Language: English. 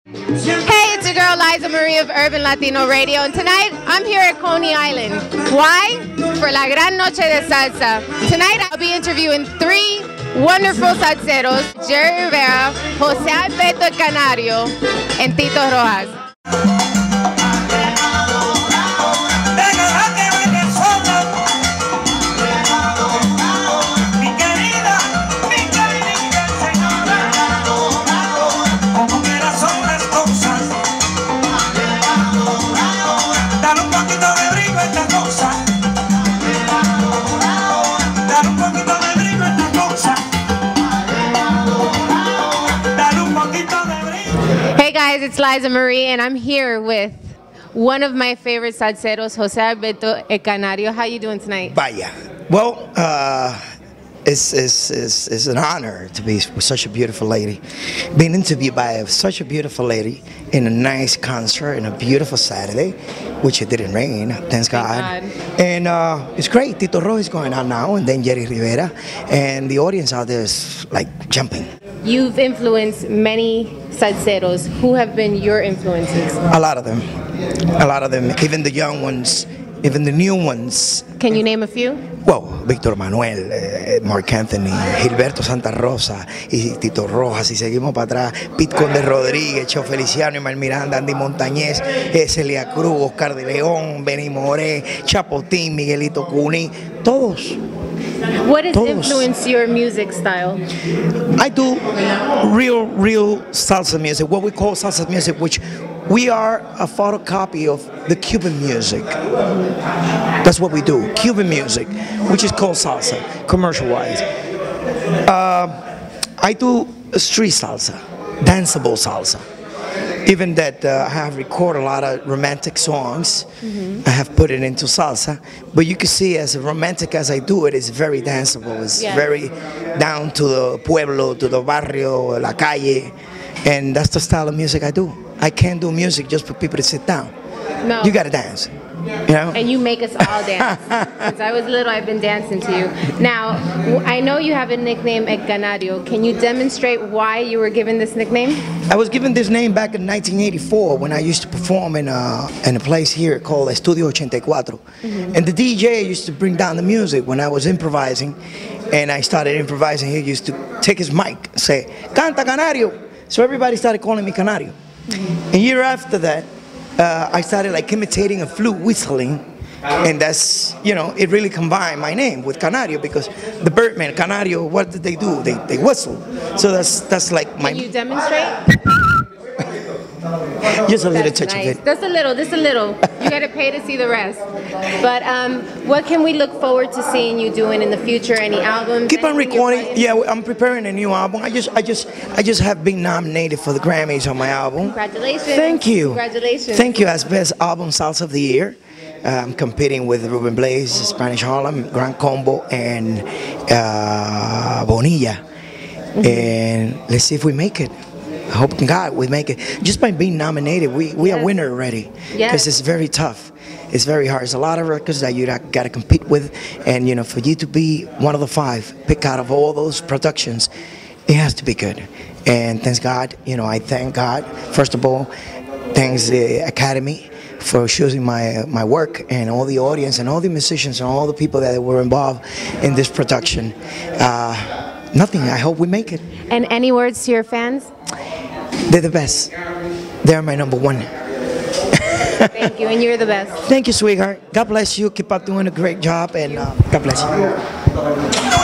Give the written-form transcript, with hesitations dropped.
Hey, it's your girl Liza Marie of Urban Latino Radio, and tonight I'm here at Coney Island. Why? For La Gran Noche de Salsa. Tonight I'll be interviewing three wonderful salseros, Jerry Rivera, Jose Alberto El Canario, and Tito Rojas. Hey guys, it's Liza Marie, and I'm here with one of my favorite salseros, Jose Alberto El Canario. How you doing tonight? Vaya. Well, it's an honor to be with such a beautiful lady. Being interviewed by such a beautiful lady in a nice concert in a beautiful Saturday, which it didn't rain, thanks God. And it's great. Tito Rojas is going on now, and then Jerry Rivera, and the audience out there is like jumping. You've influenced many salseros. Who have been your influences? A lot of them. A lot of them. Even the young ones, even the new ones. Can you name a few? Well, Víctor Manuel, Marc Anthony, Gilberto Santa Rosa y Tito Rojas, y seguimos para atrás, Pete Conde Rodríguez, Cho Feliciano, Emel Miranda, Andy Montañez, Celia Cruz, Oscar de León, Benny Moré, Chapotín, Miguelito Cuní, todos. What has influenced your music style? I do real salsa music, what we call salsa music, which we are a photocopy of the Cuban music. That's what we do, Cuban music, which is called salsa, commercial-wise. I do street salsa, danceable salsa. Even that I have recorded a lot of romantic songs. I have put it into salsa, but you can see as romantic as I do it, it's very danceable. It's very down to the pueblo, to the barrio, la calle, and that's the style of music I do. I can't do music just for people to sit down. No. You gotta dance. You know? And you make us all dance. Since I was little, I've been dancing to you. Now, I know you have a nickname, El Canario. Can you demonstrate why you were given this nickname? I was given this name back in 1984 when I used to perform in a place here called Estudio 84. And the DJ used to bring down the music when I was improvising. And I started improvising, he used to take his mic and say, "Canta Canario." So everybody started calling me Canario. A year after that, I started like imitating a flute whistling, and that's, you know, it really combined my name with Canario, because the Birdman, Canario, what did they do? They whistle. So that's like my... Can you demonstrate? Just a little touch of it. Just a little. You gotta pay to see the rest. But what can we look forward to seeing you doing in the future? Any albums? Keep on recording. Yeah, I'm preparing a new album. I just have been nominated for the Grammys on my album. Congratulations. Thank you. Congratulations. Thank you, as Best Album Salsa of the Year. I'm competing with Ruben Blades, Spanish Harlem, Grand Combo, and Bonilla. And let's see if we make it. I hope in God we make it. Just by being nominated, we are winner already. Because it's very tough. It's very hard. There's a lot of records that you got to compete with, and you know, for you to be one of the five, pick out of all those productions, it has to be good. And thanks God, you know, I thank God. First of all, thanks the Academy for choosing my work, and all the audience and all the musicians and all the people that were involved in this production. Nothing. I hope we make it. And any words to your fans? They're the best. They're my number one. Thank you, and you're the best. Thank you, sweetheart. God bless you. Keep up doing a great job, and God bless you.